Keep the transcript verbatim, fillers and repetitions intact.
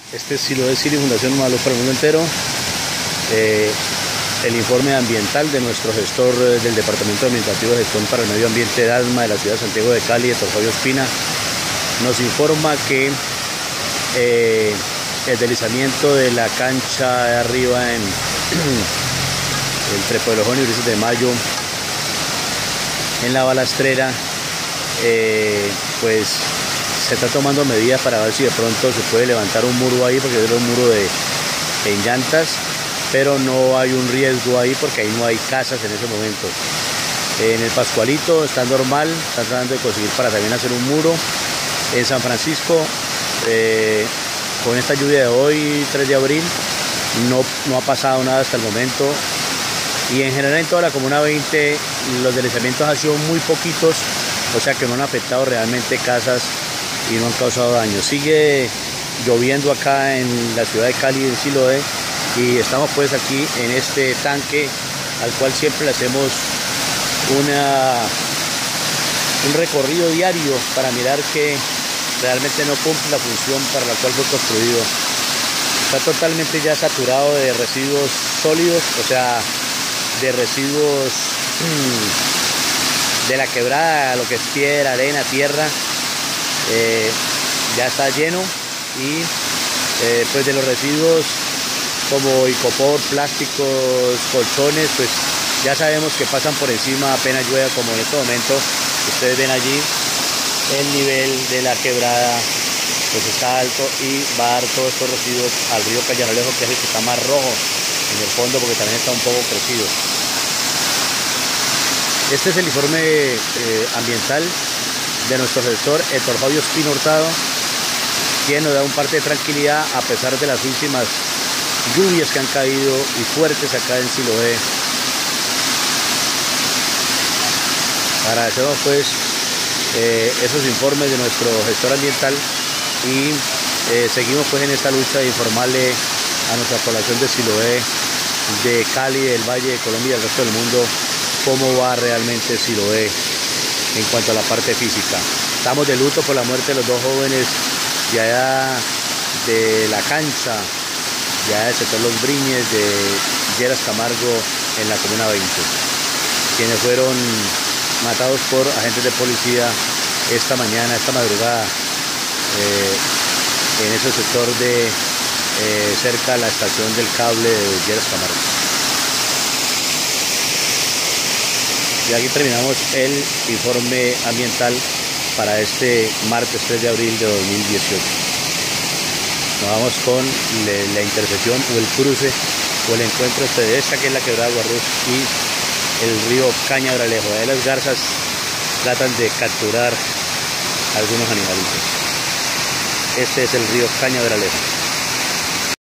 Este es Siloé Sirio, Fundación Malo para el Mundo Entero. Eh, el informe ambiental de nuestro gestor del Departamento Administrativo de Gestión para el Medio Ambiente de ASMA de la ciudad de Santiago de Cali, doctor Fabio Espina, nos informa que eh, el deslizamiento de la cancha de arriba en entre Pueblojón y Ulises de Mayo, en la balastrera, eh, pues se está tomando medidas para ver si de pronto se puede levantar un muro ahí, porque es un muro de en llantas, pero no hay un riesgo ahí porque ahí no hay casas en ese momento. En el Pascualito está normal, están tratando de conseguir para también hacer un muro. En San Francisco, eh, con esta lluvia de hoy, tres de abril, no, no ha pasado nada hasta el momento. Y en general en toda la Comuna veinte los deslizamientos han sido muy poquitos, o sea que no han afectado realmente casas y no han causado daño. Sigue lloviendo acá en la ciudad de Cali, en Siloé, y estamos pues aquí en este tanque al cual siempre le hacemos una, un recorrido diario para mirar que realmente no cumple la función para la cual fue construido. Está totalmente ya saturado de residuos sólidos, o sea, de residuos mmm, de la quebrada, lo que es piedra, arena, tierra, eh, ya está lleno. Y eh, pues de los residuos como icopor, plásticos, colchones, pues ya sabemos que pasan por encima apenas llueva, como en este momento ustedes ven allí el nivel de la quebrada pues está alto y va a dar todos estos residuos al río Cañarolejo, que es el que está más rojo en el fondo porque también está un poco crecido. Este es el informe eh, ambiental de nuestro gestor, el doctor Fabio Espina Hurtado, quien nos da un parte de tranquilidad a pesar de las últimas lluvias que han caído y fuertes acá en Siloé. Agradecemos pues eh, esos informes de nuestro gestor ambiental y eh, seguimos pues en esta lucha de informarle a nuestra población de Siloé, de Cali, del Valle, de Colombia y del resto del mundo cómo va realmente Siloé en cuanto a la parte física. Estamos de luto por la muerte de los dos jóvenes de allá de la cancha, de allá del sector Los Briñes, de Lleras Camargo, en la Comuna veinte, quienes fueron matados por agentes de policía esta mañana, esta madrugada, eh, en ese sector de eh, cerca a la estación del cable de Lleras Camargo. Y aquí terminamos el informe ambiental para este martes tres de abril de dos mil dieciocho. Nos vamos con le, la intersección o el cruce o el encuentro de esta que es la quebrada Guarruz y el río Cañabralejo. Ahí las garzas tratan de capturar algunos animalitos. Este es el río Cañabralejo.